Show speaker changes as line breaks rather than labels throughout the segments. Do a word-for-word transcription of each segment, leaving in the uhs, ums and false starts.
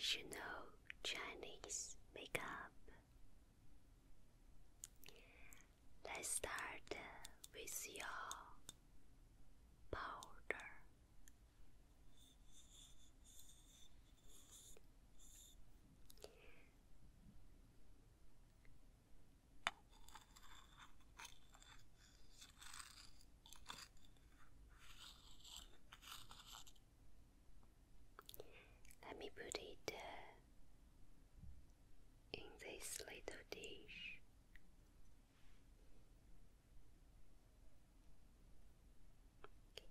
traditional Chinese makeup. Let's start with your powder. Let me put it uh, in this little dish. Okay.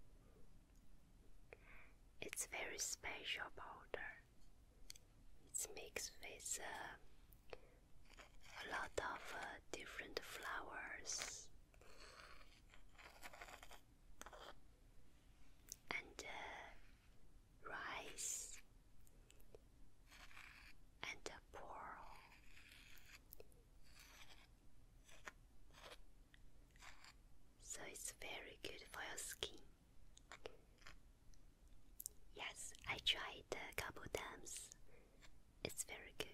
It's very special powder. It's mixed with uh, a lot of uh, different flowers and uh, rice and a pearl. So it's very good for your skin. Yes, I tried a couple times. It's very good.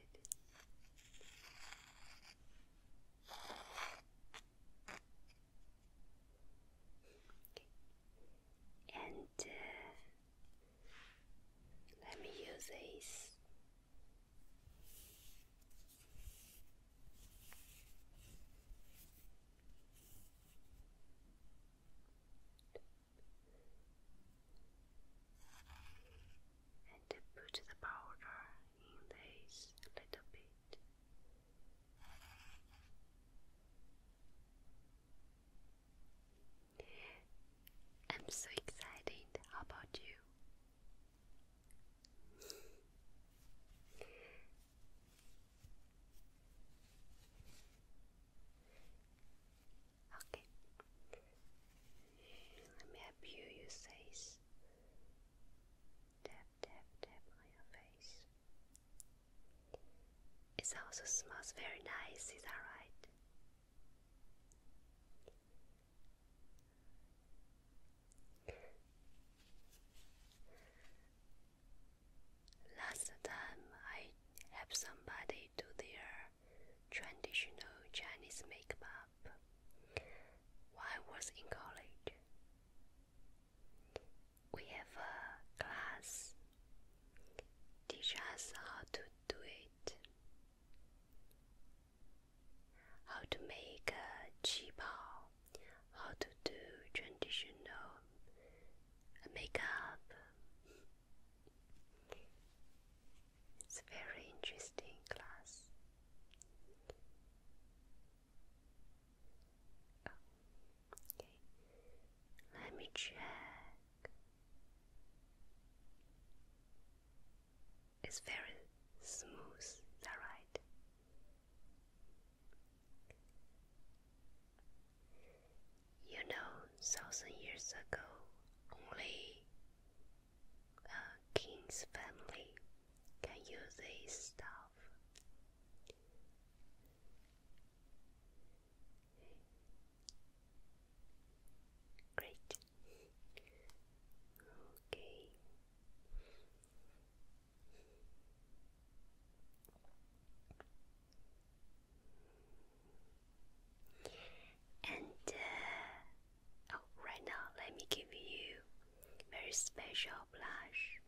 Okay. And uh, let me use this. And put the powder in this little bit. I'm so excited. How about you? Okay. Let me help you use this. Tap, tap, tap on your face. It also smells very nice, is that right? Last time I helped somebody do their traditional Chinese makeup while I was in college. We have a class teach us how to do it, how to make a qipao, how to do traditional makeup. It's a very interesting class. Oh, okay, let me check. It's very smooth, is that right? You know, thousand years ago, only a king's family can use this stuff. Great. Okay. And uh, oh, right now, let me give you very special blush.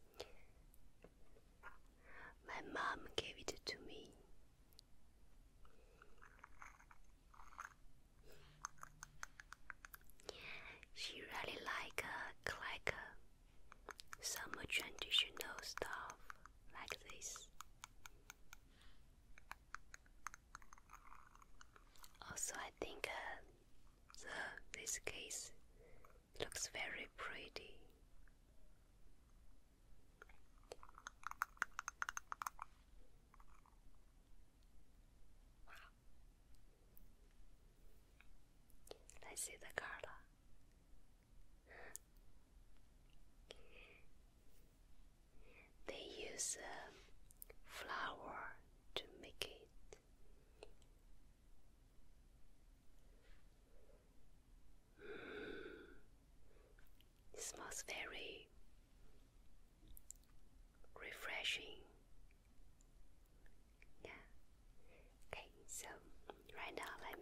My mom gave it to me. She really like uh, like uh, some traditional stuff like this. Also, I think uh, the this case looks very pretty. Wow. Let's see the color. They use uh, flower to make it. Mm. It smells very refreshing.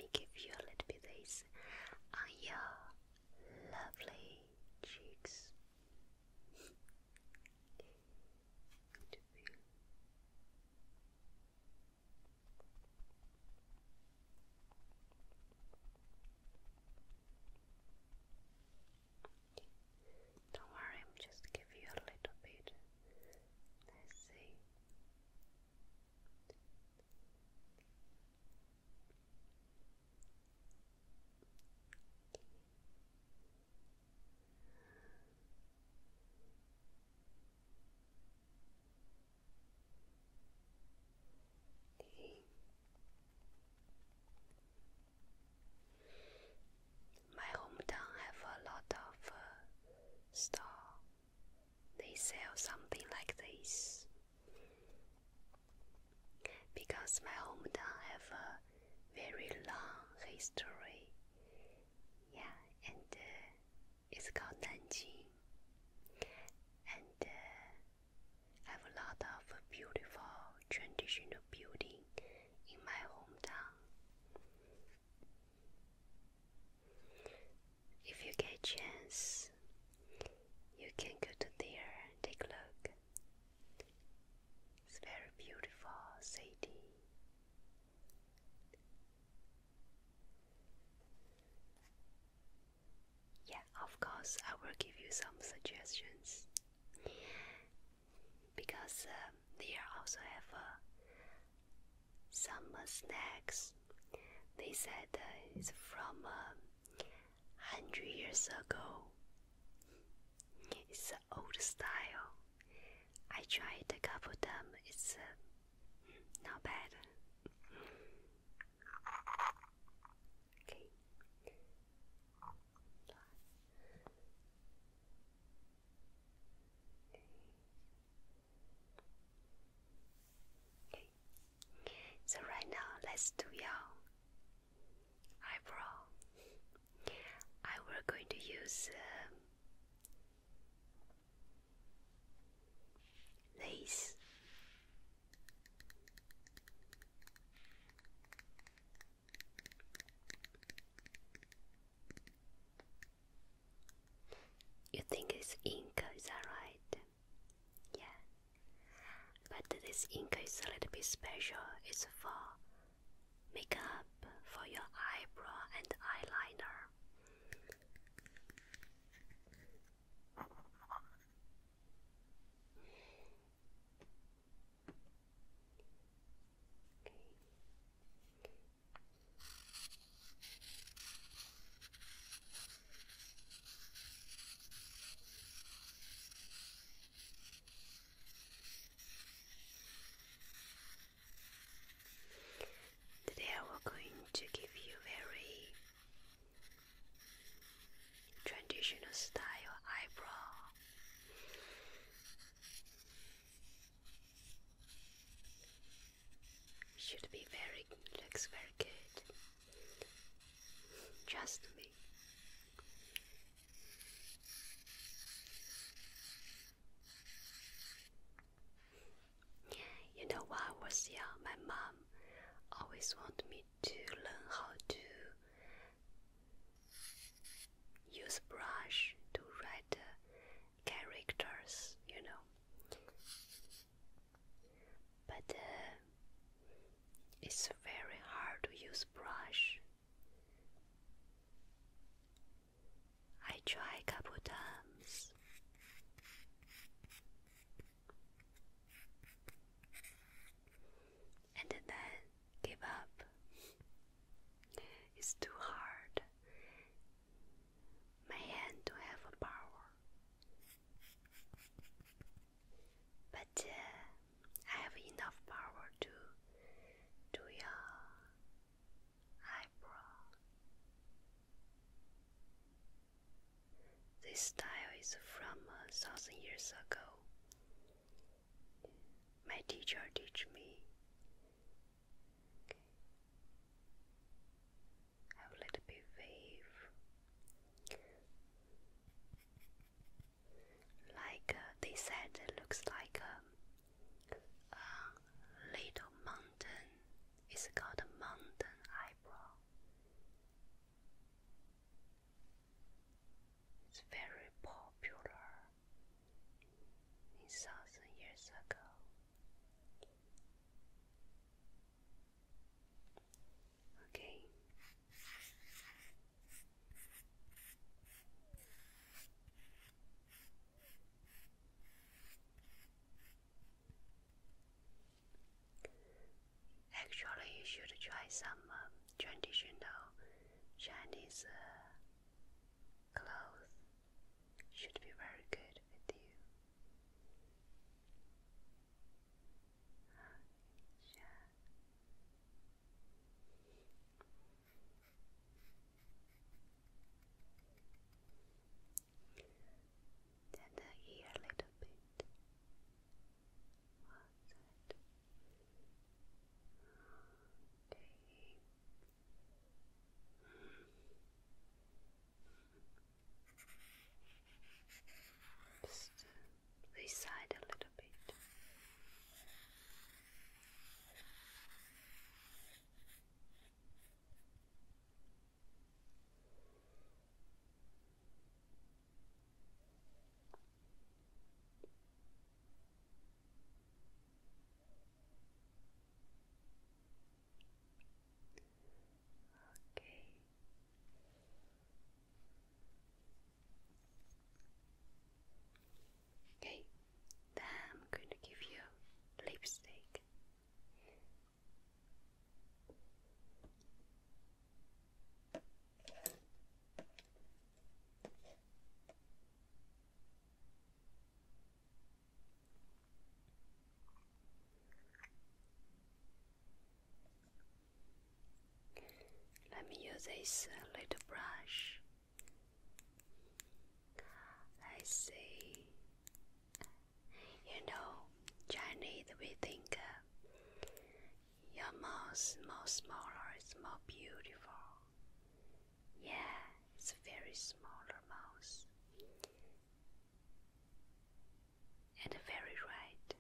me give you a little bit this on your lovely cheeks. Don't worry, I'm just giving you a little bit. Let's see. My hometown have a lot of uh, store. They sell something like this because my hometown have a very long history. Yeah, and uh, it's called Nanjing, and uh, have a lot of beautiful traditional building in my hometown. If you get a chance, you can go to there and take a look. It's very beautiful city. Yeah, of course, I will give you some suggestions because uh, they also have uh, some uh, snacks. They said uh, it's from uh, hundred years ago. It's an old style. I tried a couple of them. It's uh, not bad. Okay. Okay. So right now, let's do your eyebrow. I will going to use um, lace. You think it's ink, is that right? Yeah. But this ink is a little bit special. It's for makeup, for your eyebrow and eyeliner. Today we're going to give you very traditional style eyebrow. Should be very, looks very good. Trust me. You know, while I was young, my mom always wanted me to learn how to use brush to write uh, characters, you know. But uh, it's very hard to use brush. I tried a couple times. And then give up. It's too hard. My hand don't have a power. But uh, I have enough power to do your eyebrow. This style is from a thousand years ago. My teacher teach me. Okay. Have a little bit wave. Like uh, they said, it looks like a, a little mountain. It's called a mountain eyebrow. very popular in thousand years ago. Okay. Actually, you should try some uh, traditional Chinese uh, clothes. Should be very good with you. Yeah. Then uh, here a little bit. What's that? Okay. Just uh, this side a little bit. Okay. Okay. Then I'm going to give you lipstick. Let me use this uh, little brush. I see. You know, Chinese, we think uh, your mouth more smaller is more beautiful. Yeah, it's very smaller mouth. And very right.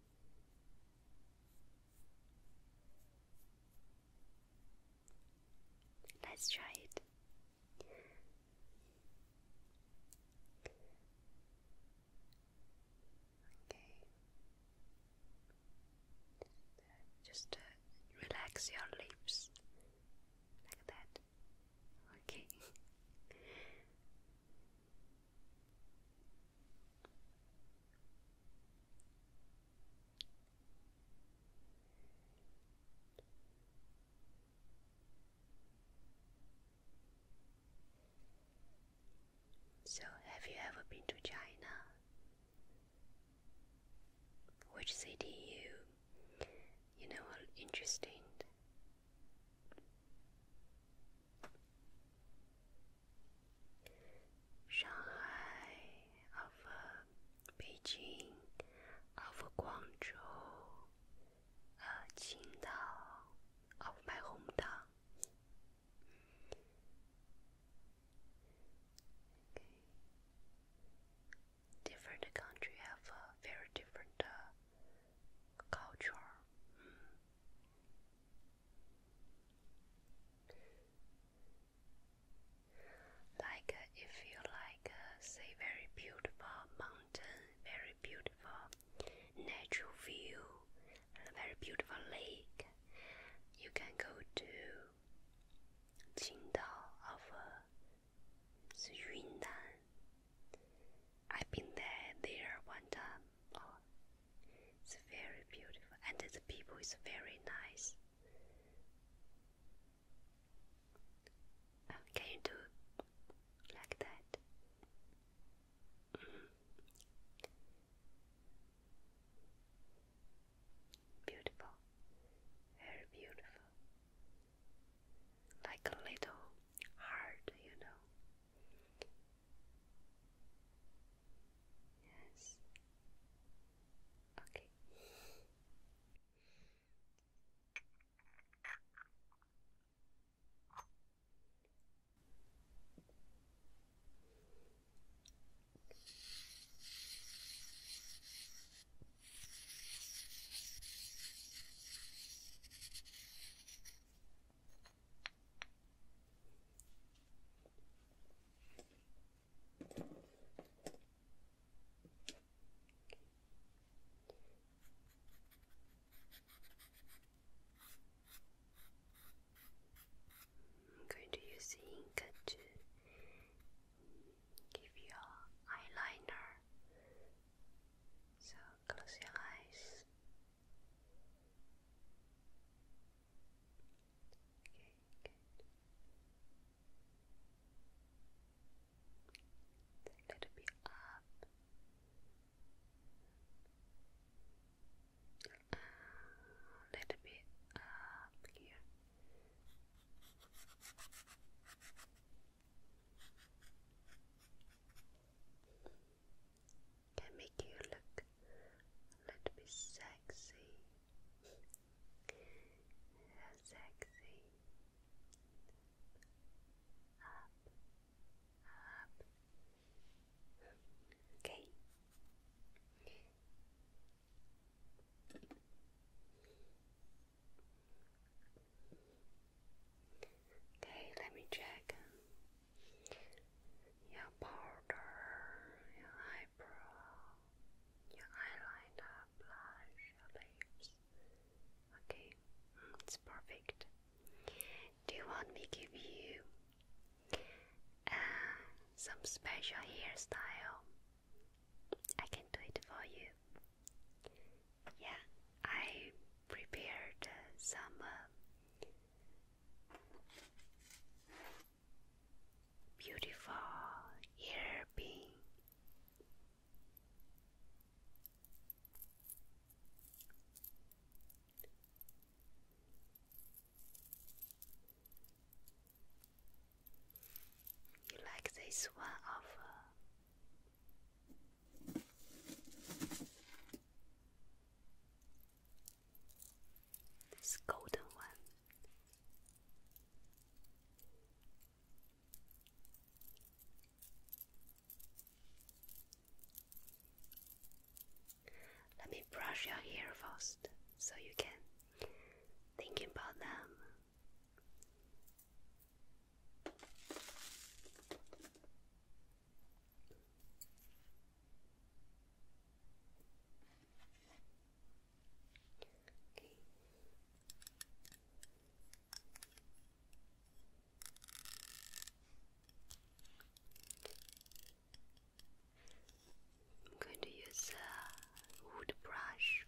Let's try it. Okay. Just uh, relax your lips like that. Okay. So, have you ever been to China? Which city you, you know, are interested in? Shanghai, of uh, Beijing, of Guangzhou, uh, Qingdao, of my hometown. Okay. Different country have a very different uh, culture. Mm. Like uh, if you like, uh, say, very beautiful mountain, very beautiful natural view, a very beautiful lake, you can go to Qingdao of uh, Yunnan. I've been there there one time. Oh, it's very beautiful, and the people is very nice. Uh, can you do like that? Mm. Beautiful, very beautiful. Like a little heart, you know. Yes. Okay. using ink to give you eyeliner. So close your eyes. Okay, good. A little bit up. A little bit up here. Can make you look a little bit sexy. Yeah, sexy. Up, up. Okay. Okay, let me check your powder, your eyebrow, your eyeliner, blush, your lips. Okay, it's perfect. Do you want me to give you uh, some special hairstyle? I can do it for you. Yeah, I prepared uh, some uh, beautiful hairpin. You like this one of uh, this golden one? Let me brush your hair first so you can think about them. Okay. I'm going to use a wood brush.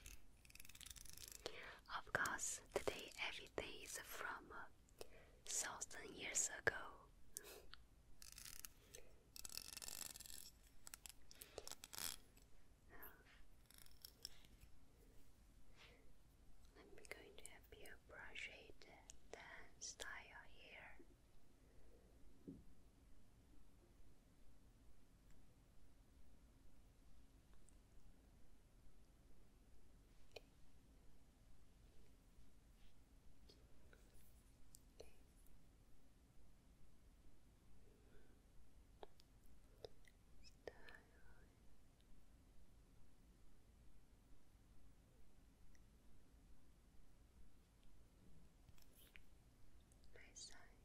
Of course, today everything is from uh, thousand years ago. I'm going to help you brush it, then style your hair. Right side.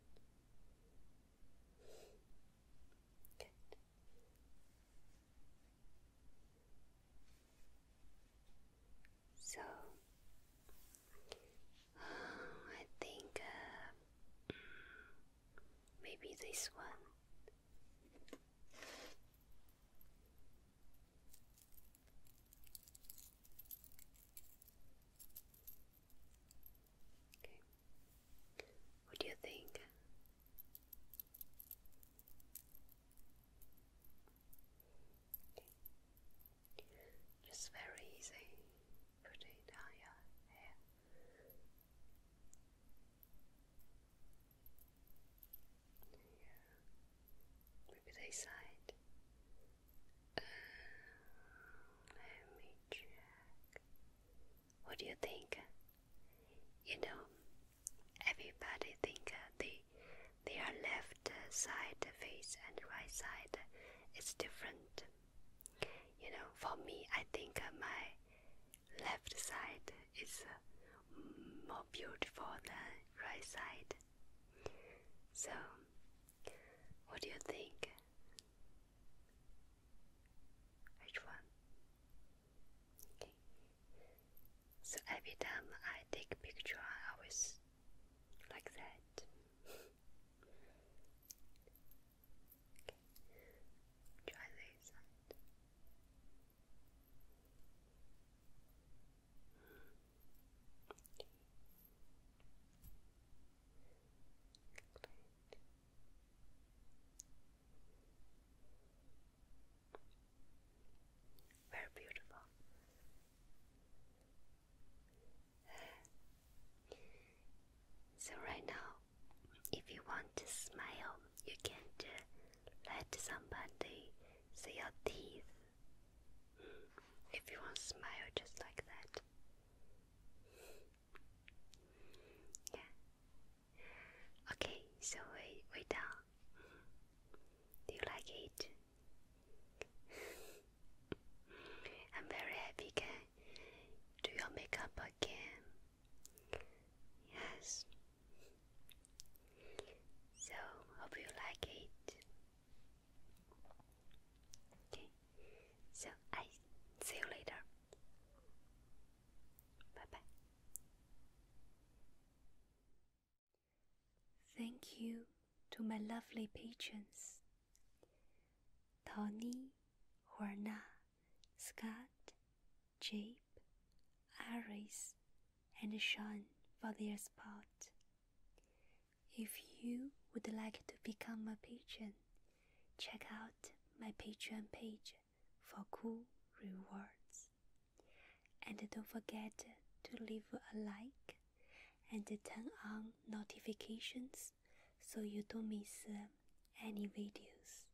Good. So, uh, I think uh, maybe this one. Okay. What do you think? Just very easy. Put it on your hair. Yeah. Maybe this side. Uh, let me check. What do you think? You know, everybody think uh, they their left side face and right side is different. You know, for me, I think uh, my left side is uh, more beautiful than right side. So, what do you think? Which one? Okay. So every time I take a picture, I always like that. let somebody see your teeth. If you want to smile just like that. Yeah. Okay, so we we done. Do you like it? I'm very happy can do your makeup again. Yes. So hope you like it. Okay. So I see you later. Bye bye. Thank you to my lovely patrons Tony, Horna, Scott, Jape, Aris, and Sean for their support. If you would like to become a patron, check out my Patreon page for cool rewards. And don't forget to leave a like and turn on notifications so you don't miss any videos.